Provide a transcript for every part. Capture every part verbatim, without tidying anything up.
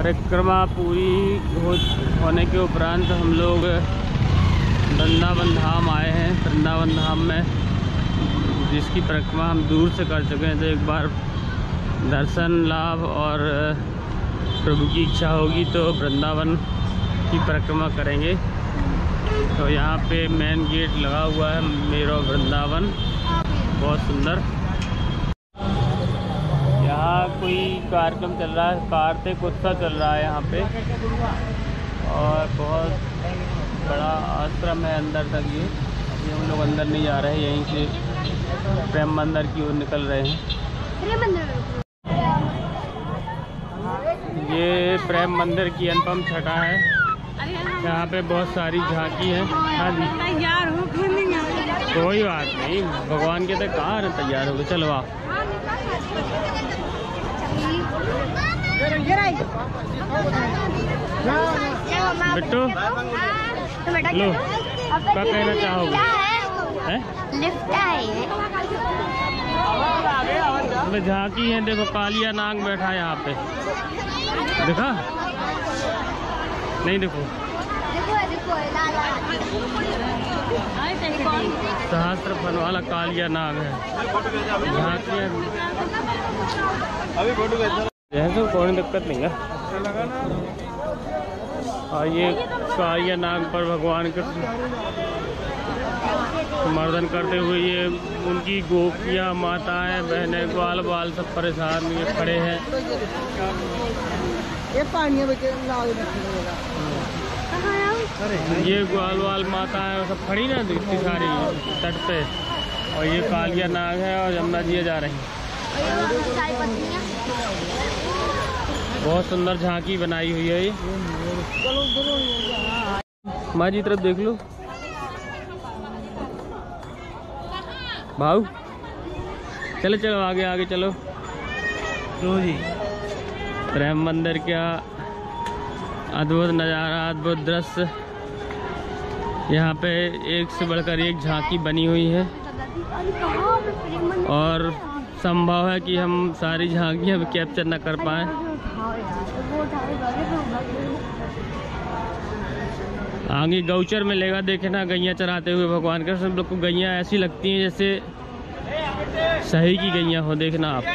परिक्रमा पूरी हो होने के उपरांत हम लोग वृंदावन धाम आए हैं। वृंदावन धाम में जिसकी परिक्रमा हम दूर से कर चुके हैं, तो एक बार दर्शन लाभ और प्रभु की इच्छा होगी तो वृंदावन की परिक्रमा करेंगे। तो यहाँ पे मेन गेट लगा हुआ है मेरो वृंदावन, बहुत सुंदर। यहाँ कोई कार्यक्रम चल रहा है, कार्तिक उत्सव चल रहा है यहाँ पे, और बहुत बड़ा आश्रम है अंदर तक। ये अभी हम लोग अंदर नहीं जा रहे हैं, यहीं से प्रेम मंदिर की ओर निकल रहे हैं। ये प्रेम मंदिर की अनुपम छटा है। यहाँ पे बहुत सारी झांकी है। हाँ जी, तैयार हो कोई बात नहीं, भगवान के तक कहाँ तैयार हो गए। चलो आप बिट्टू लो, क्या कहना चाहोगे? लिफ्ट है, झांकी है। देखो कालिया नाग बैठा है यहाँ पे, देखा नहीं? देखो सहस्त्र फन वाला कालिया नाग है। झांकी जैसे कोई दिक्कत नहीं है। और ये कालिया नाग पर भगवान के मर्दन करते हुए ये उनकी गोपियाँ, माताएं, बहनें, ग्वाल बाल सब परेशान ये खड़े हैं। ये पानी ये ग्वाल वाल माताएं सब खड़ी ना इतनी सारी तट पे, और ये कालिया नाग है और यमुना जी जा रही हैं। बहुत सुंदर झांकी बनाई हुई है ये। माँ जी तरफ देख लो भाऊ, चलो चलो आगे आगे चलो। लो जी, प्रेम मंदिर क्या अद्भुत नज़ारा, अद्भुत दृश्य। यहाँ पे एक से बढ़कर एक झांकी बनी हुई है, और संभव है कि हम सारी झांकियाँ भी कैप्चर न कर पाएँ। आगे गौचर में लेगा, देखे ना गैया चराते हुए भगवान के। सब लोग को गैया ऐसी लगती हैं जैसे सही की गैया हो, देखना आप।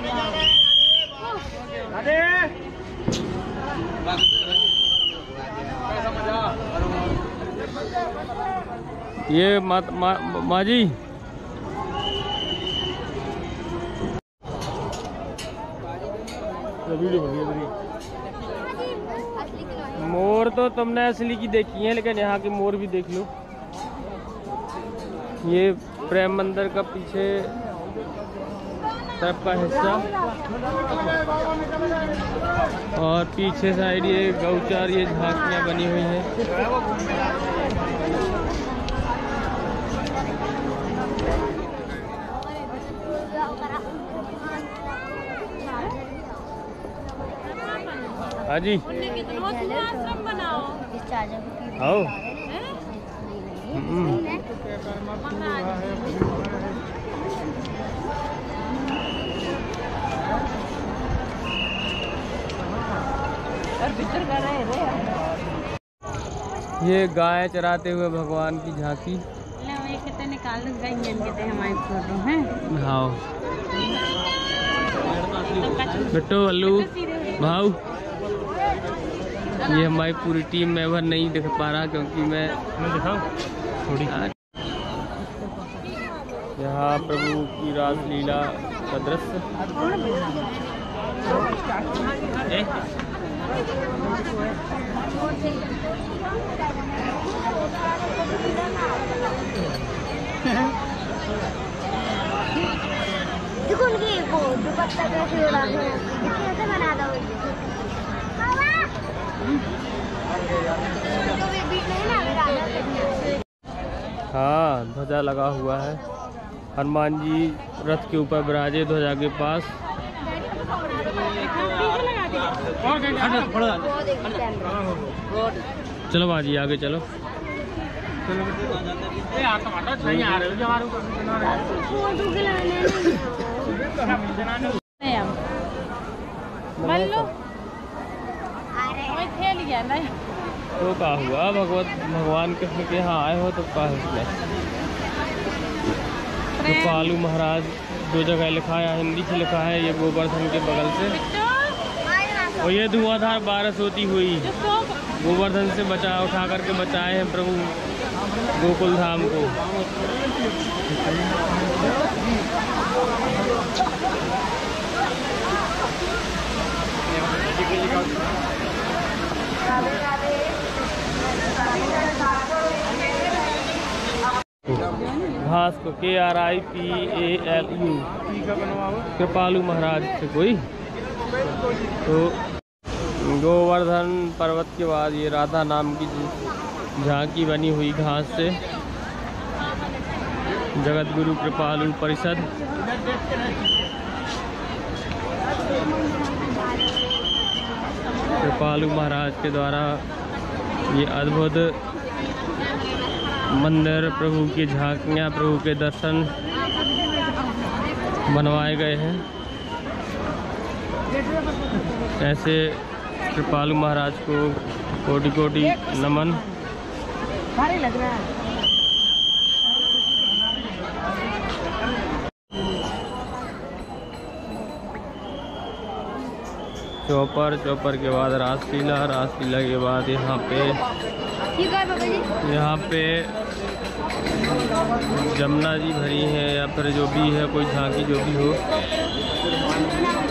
ये माँ मा, मा जी मोर तो तुमने असली की देखी है, लेकिन यहाँ की मोर भी देख लो। ये प्रेम मंदिर का पीछे तरफ का हिस्सा, और पीछे साइड ये गौचर, ये झांकियाँ बनी हुई हैं। हाँ जी, आओ। ये गाय चराते हुए भगवान की झांकी। निकाल हमारी फोटो है। हाँ बिट्टू अल्लू भाऊ, ये हमारी पूरी टीम मेंबर नहीं दिख पा रहा क्योंकि मैं मैं दिखाऊं थोड़ी। यहाँ प्रभु की रासलीला का दृश्य। हाँ, ध्वजा लगा हुआ है। हनुमान जी रथ के ऊपर विराजे ध्वजा के पास। चलो बाजी आगे चलो। तो का हुआ भगवत भगवान कृष्ण के यहाँ आए हो तो का है कृपालु महाराज दो जगह लिखा है, हिंदी से लिखा है, ये गोवर्धन के बगल से। और ये धुआंधार बारिश होती हुई गोवर्धन से बचा उठा करके बचाए हैं प्रभु गोकुल धाम को। घास को K R I P A L U Kripalu Maharaj से कोई। तो गोवर्धन पर्वत के बाद ये राधा नाम की झांकी बनी हुई घास से जगत गुरु कृपालु परिषद कृपालु महाराज के द्वारा ये अद्भुत मंदिर, प्रभु की झांकियाँ, प्रभु के दर्शन बनवाए गए हैं। ऐसे कृपालु महाराज को कोटि कोटि नमन। भारी लग रहा है। चौपर, चौपर के बाद रासलीला, रासलीला के बाद यहाँ पे यहाँ पे जमुना जी भरी है या फिर जो भी है कोई झांकी जो भी हो।